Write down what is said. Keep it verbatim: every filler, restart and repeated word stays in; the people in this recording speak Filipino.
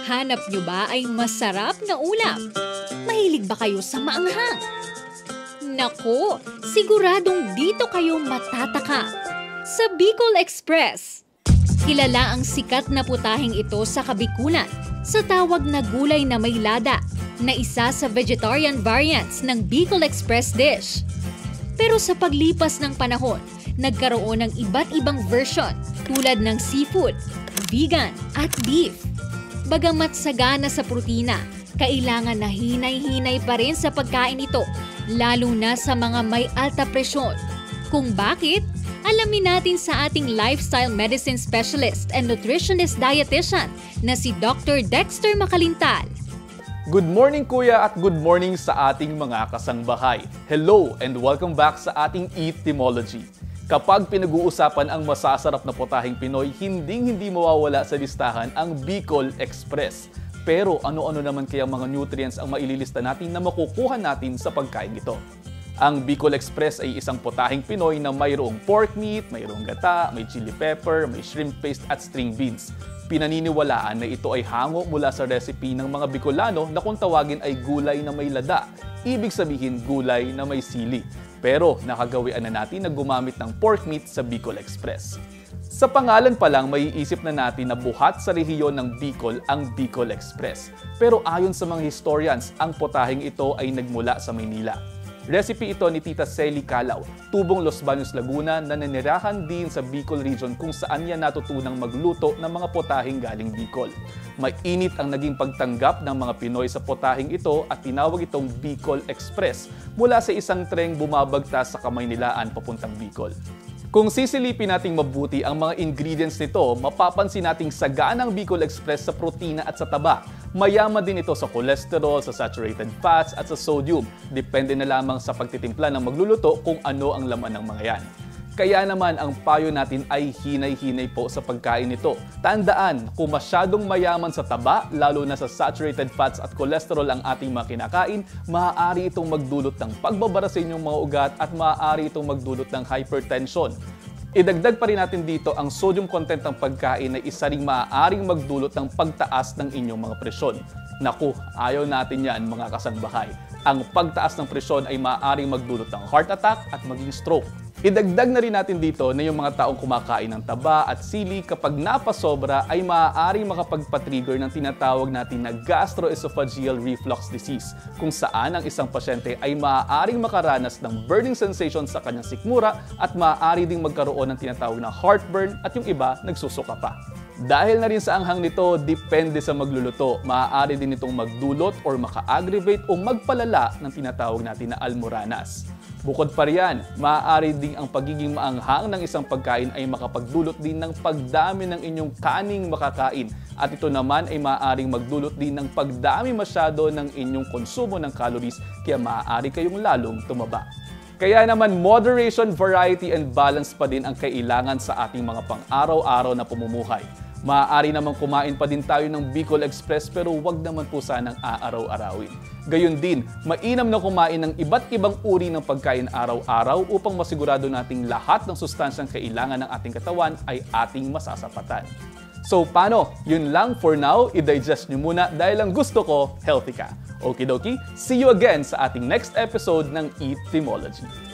hinahanap nyo ba ay masarap na ulam? Mahilig ba kayo sa maanghang? Nako, siguradong dito kayo matataka. Sa Bicol Express, kilala ang sikat na putahing ito sa Kabikulan sa tawag na gulay na may lada, na isa sa vegetarian variants ng Bicol Express dish. Pero sa paglipas ng panahon, nagkaroon ng iba't ibang version tulad ng seafood, vegan at beef. Bagamat sagana sa protina, kailangan na hinay-hinay pa rin sa pagkain ito, lalo na sa mga may alta presyon. Kung bakit? Alamin natin sa ating lifestyle medicine specialist and nutritionist dietitian na si Doctor Dexter Makalintal. Good morning kuya at good morning sa ating mga kasangbahay. Hello and welcome back sa ating Eatimology. Kapag pinag-uusapan ang masasarap na putahing Pinoy, hinding-hindi mawawala sa listahan ang Bicol Express. Pero ano-ano naman kaya mga nutrients ang maililista natin na makukuha natin sa pagkain ito? Ang Bicol Express ay isang putahing Pinoy na mayroong pork meat, mayroong gata, may chili pepper, may shrimp paste at string beans. Pinaniniwalaan na ito ay hango mula sa recipe ng mga Bicolano na kung tawagin ay gulay na may lada. Ibig sabihin gulay na may sili. Pero nakagawian na natin na gumamit ng pork meat sa Bicol Express. Sa pangalan pa lang, maiisip na natin na buhat sa rehiyon ng Bicol ang Bicol Express. Pero ayon sa mga historians, ang putahing ito ay nagmula sa Maynila. Recipe ito ni Tita Celi Calao, tubong Los Baños, Laguna na nanirahan din sa Bicol region kung saan niya natutunang magluto ng mga putahing galing Bicol. Mainit ang naging pagtanggap ng mga Pinoy sa putahing ito at tinawag itong Bicol Express mula sa isang treng bumabagtas sa Kamaynilaan papuntang Bicol. Kung sisilipin nating mabuti ang mga ingredients nito, mapapansin nating sagana ang Bicol Express sa protina at sa taba. Mayaman din ito sa cholesterol, sa saturated fats at sa sodium. Depende na lamang sa pagtitimpla ng magluluto kung ano ang laman ng mga yan. Kaya naman ang payo natin ay hinay-hinay po sa pagkain nito. Tandaan, kung masyadong mayaman sa taba, lalo na sa saturated fats at cholesterol ang ating mga kinakain, maaari itong magdulot ng pagbabara sa inyong mga ugat at maaari itong magdulot ng hypertension. Idagdag pa rin natin dito ang sodium content ng pagkain na isa ring maaaring magdulot ng pagtaas ng inyong mga presyon. Naku, ayaw natin yan mga kasangbahay. Ang pagtaas ng presyon ay maaaring magdulot ng heart attack at maging stroke. Idagdag na rin natin dito na yung mga taong kumakain ng taba at sili kapag napasobra ay maaaring makapagpatrigger ng tinatawag natin na gastroesophageal reflux disease, kung saan ang isang pasyente ay maaaring makaranas ng burning sensation sa kanyang sikmura at maaari ding magkaroon ng tinatawag na heartburn at yung iba nagsusuka pa. Dahil na rin sa anghang nito, depende sa magluluto. Maaari din itong magdulot or maka-aggravate o magpalala ng tinatawag natin na almoranas. Bukod pa riyan, maaari ding ang pagiging maanghang ng isang pagkain ay makapagdulot din ng pagdami ng inyong kaning makakain. At ito naman ay maaaring magdulot din ng pagdami masyado ng inyong konsumo ng calories, kaya maaari kayong lalong tumaba. Kaya naman moderation, variety and balance pa din ang kailangan sa ating mga pang-araw-araw na pamumuhay. Maaari namang kumain pa din tayo ng Bicol Express pero wag naman po sanang aaraw-arawin. Gayon din, mainam na kumain ng iba't ibang uri ng pagkain araw-araw upang masigurado nating lahat ng sustansyang kailangan ng ating katawan ay ating masasapatan. So paano? Yun lang for now, i-digest nyo muna dahil ang gusto ko, healthy ka. Okidoki, see you again sa ating next episode ng Eatimology.